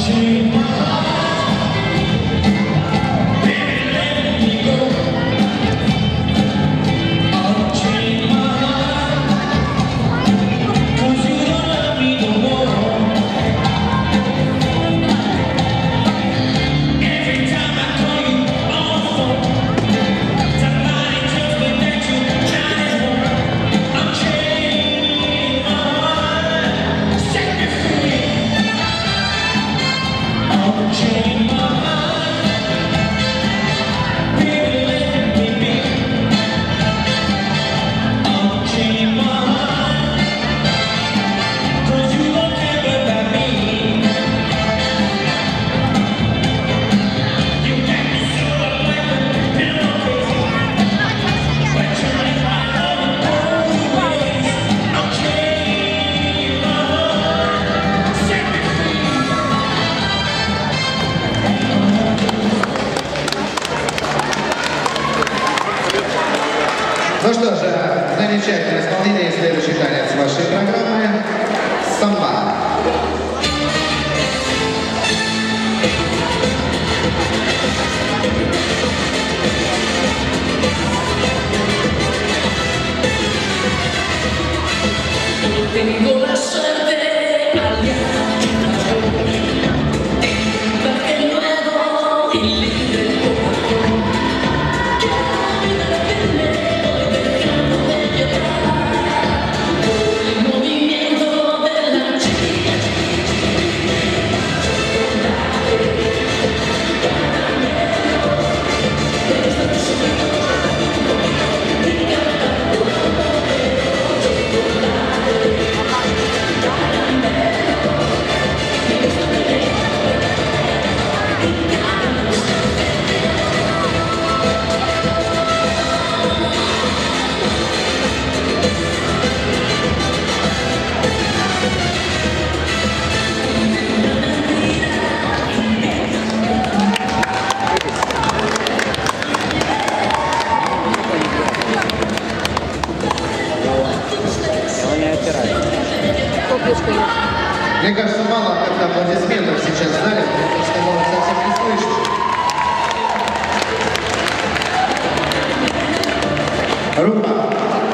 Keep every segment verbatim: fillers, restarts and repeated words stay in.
Ну что же, замечательное исполнение, следующий танец вашей программы «Самба». Tengo la suerte de aliar en nuevo y libre el corazón. Quiero verme hoy dejando de llorar por el movimiento de la chica. Мне кажется, мало как аплодисментов сейчас в зале, потому что было совсем не слышно. Рука.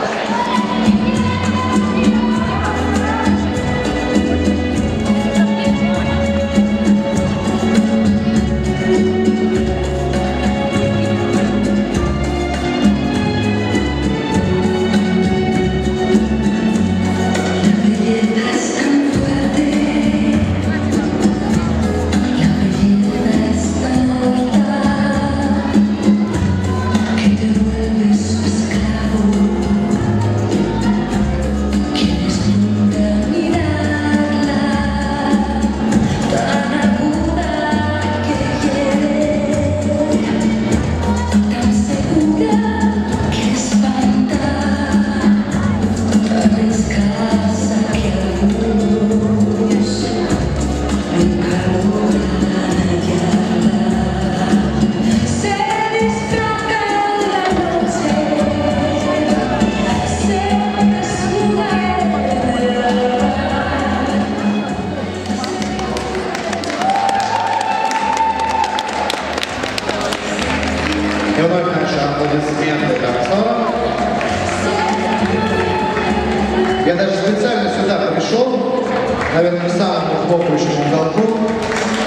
И вновь наши аплодисменты танцорам. Я даже специально сюда пришел, наверное, к самому хлопающему уголку.